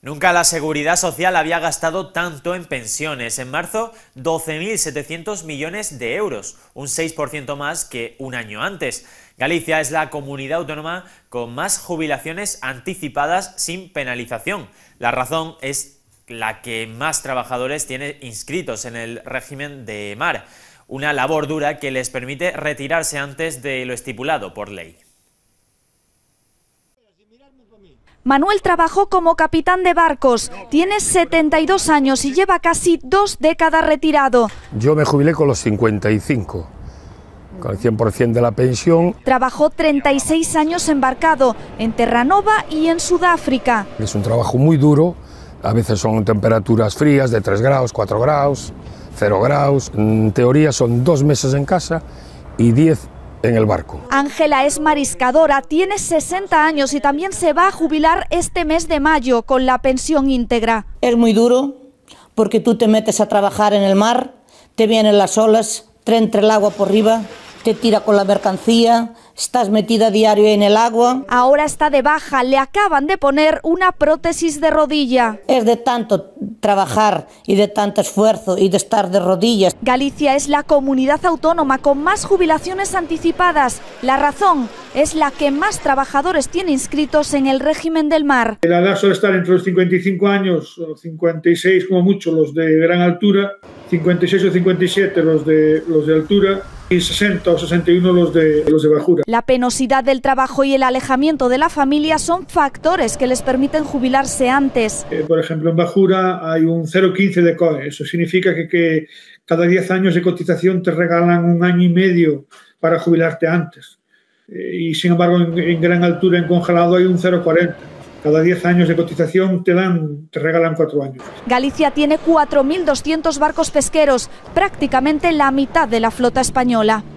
Nunca la Seguridad Social había gastado tanto en pensiones. En marzo, 12.700 millones de euros, un 6% más que un año antes. Galicia es la comunidad autónoma con más jubilaciones anticipadas sin penalización. La razón es la que más trabajadores tiene inscritos en el régimen de MAR, una labor dura que les permite retirarse antes de lo estipulado por ley. Manuel trabajó como capitán de barcos, tiene 72 años y lleva casi 2 décadas retirado. Yo me jubilé con los 55, con el 100% de la pensión. Trabajó 36 años embarcado, en Terranova y en Sudáfrica. Es un trabajo muy duro, a veces son temperaturas frías de 3 grados, 4 grados, 0 grados. En teoría son 2 meses en casa y 10 en el barco. Ángela es mariscadora, tiene 60 años y también se va a jubilar este mes de mayo con la pensión íntegra. Es muy duro porque tú te metes a trabajar en el mar, te vienen las olas, te entra el agua por arriba, te tira con la mercancía, estás metida a diario en el agua. Ahora está de baja, le acaban de poner una prótesis de rodilla. Es de tanto trabajar y de tanto esfuerzo y de estar de rodillas. Galicia es la comunidad autónoma con más jubilaciones anticipadas. La razón es la que más trabajadores tiene inscritos en el régimen del MAR. La edad suele estar entre los 55 años, o 56 como mucho los de gran altura, 56 o 57 los de altura, y 60 o 61 los de bajura. La penosidad del trabajo y el alejamiento de la familia son factores que les permiten jubilarse antes. Por ejemplo, en bajura hay un 0,15 de COE. Eso significa que cada 10 años de cotización te regalan 1 año y medio para jubilarte antes. Y sin embargo, en gran altura, en congelado, hay un 0,40. Cada 10 años de cotización te regalan 4 años. Galicia tiene 4.200 barcos pesqueros, prácticamente la mitad de la flota española.